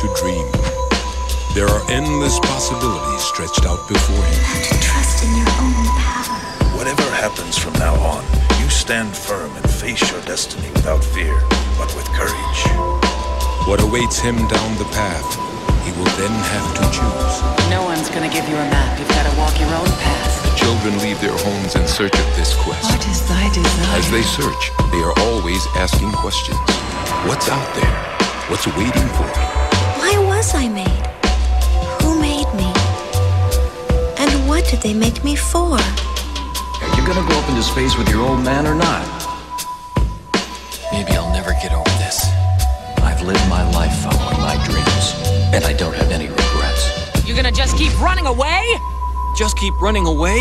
to dream. There are endless possibilities stretched out before him. You have to trust in your own power. Whatever happens from now on, you stand firm and face your destiny without fear, but with courage. What awaits him down the path, he will then have to choose. No one's gonna give you a map. You've got to walk your own path. The children leave their homes in search of this quest. What is thy desire? As they search, they are always asking questions. What's out there? What's waiting for me? Why was I made? Who made me? And what did they make me for? Are you gonna go up into space with your old man or not? Maybe I'll never get over this. I've lived my life following my dreams, and I don't have any regrets. You gonna just keep running away? Just keep running away?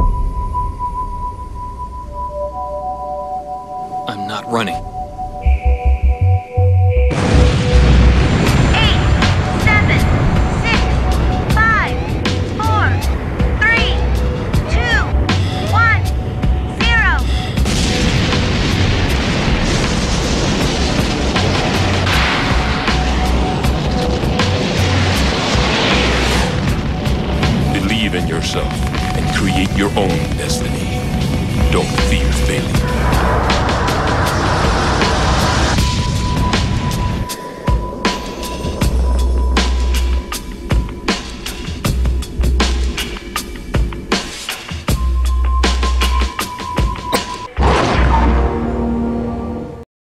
I'm not running. 8, 7, 6, 5, 4, 3, 2, 1, 0. Believe in yourself and create your own destiny. Don't fear failure.